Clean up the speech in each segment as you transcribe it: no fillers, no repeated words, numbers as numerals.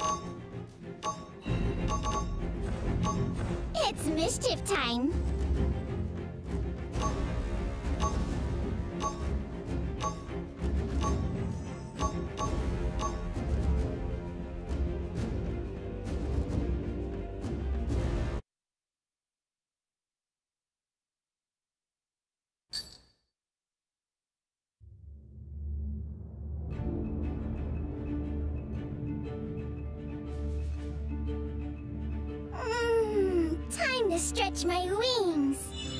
It's mischief time. Time to stretch my wings.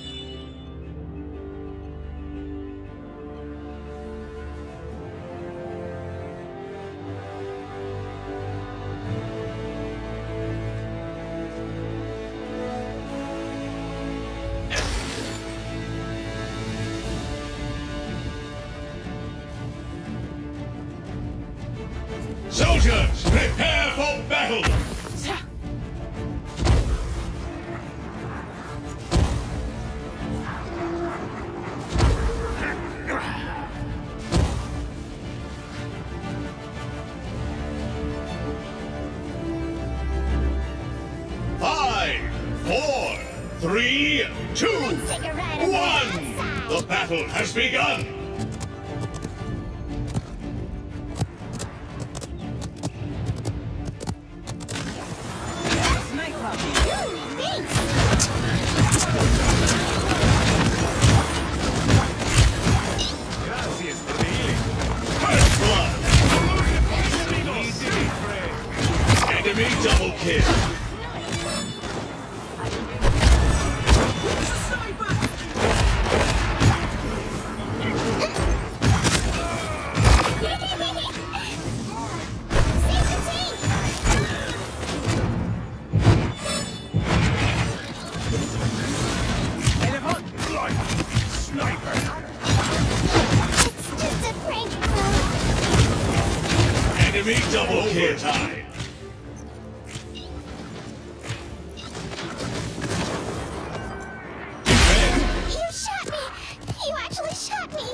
Soldiers, prepare for battle! 3, 2, 1! The battle has begun! First blood! Enemy double kill! Enemy double kill time! You shot me! You actually shot me!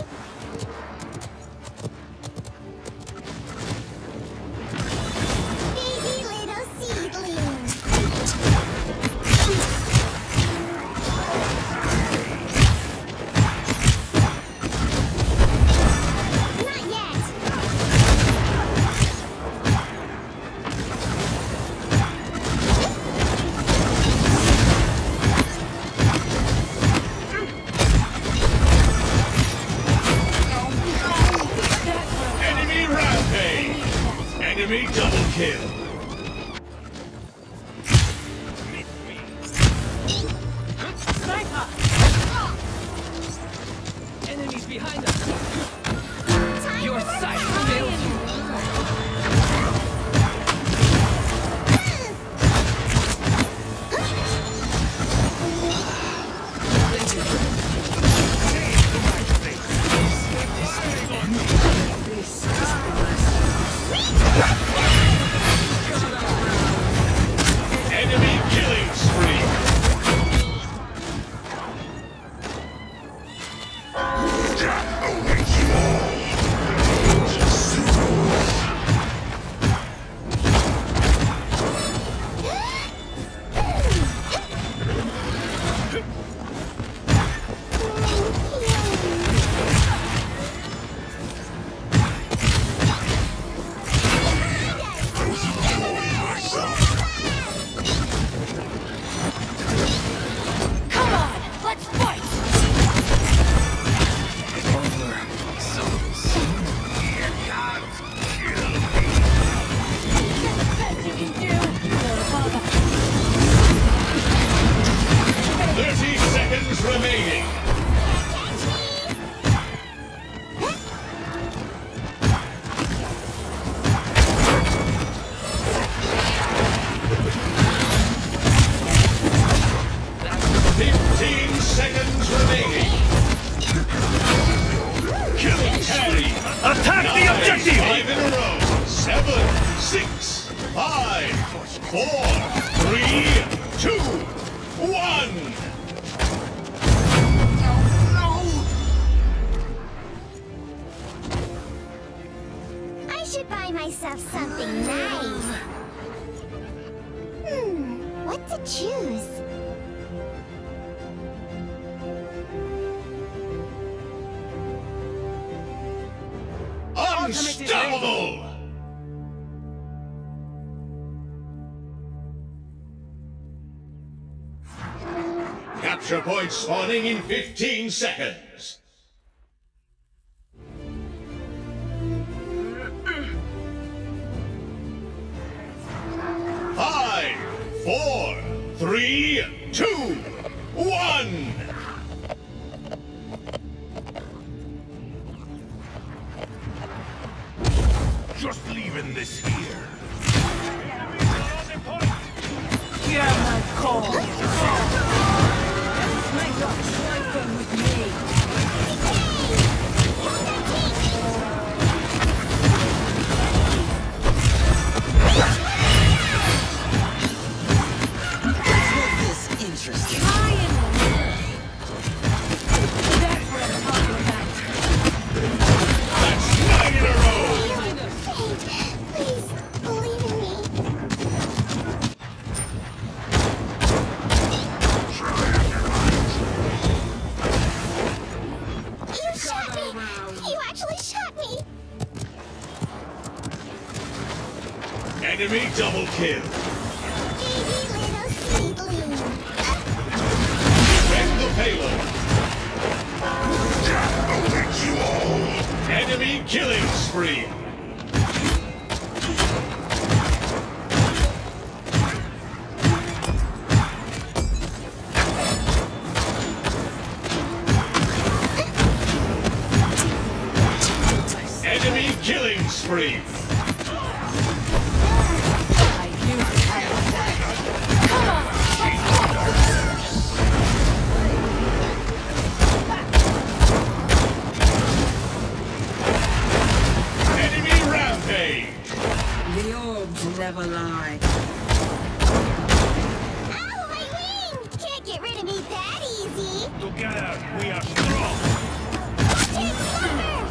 Baby little seedling! Not yet! Enemy rampage! Enemy double kill! Sniper! Enemies behind us! Your sight fails you! Enemy killing spree! Come on, let's fight! So soon. The best you can do! 30 seconds remaining! Seconds remaining. Killing carry. Attack the objective! 5 in a row. 7, 6, 5, 4, 3, 2, 1. I should buy myself something nice. choose? Unstoppable! Capture point spawning in 15 seconds. 5, 4, 3, 2, 1. Just leaving this here. Hear my call. Sniper, sniper with me. This interesting. That's what I'm talking about. That's 9 in a row. Please, believe in me. You shot me! You actually shot me! Enemy double kill. Baby little seedling. Defend the payload. Awaits you all. Enemy killing spree. Enemy killing spree. Enemy rampage. The orbs never lie. Ow, my wing! Can't get rid of me that easy! Together, we are strong. Take cover!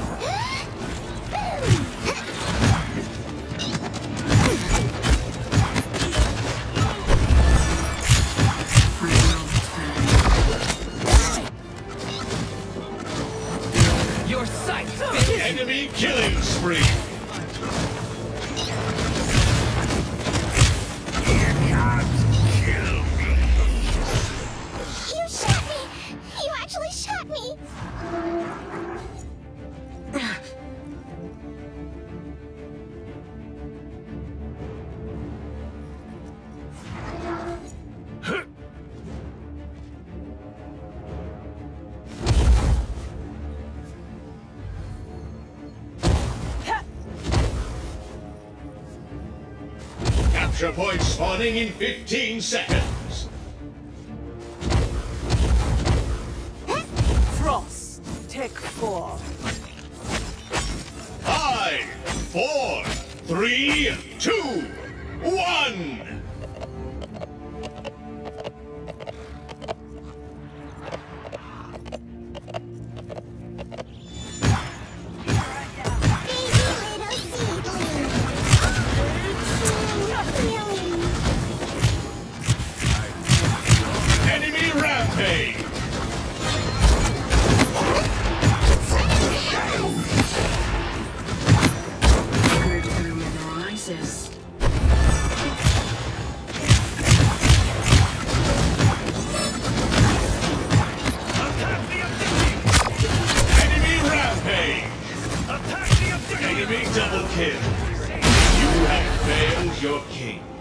Your sight, bitch. Enemy killing spree. You shot me! You actually shot me! Capture point spawning in 15 seconds. Frost, take 4. 5, 4, 3, 2, 1. Enemy rampage. Good early rises. Attack the objective! Enemy rampage. Attack the objective! Enemy double kill. You have failed your king.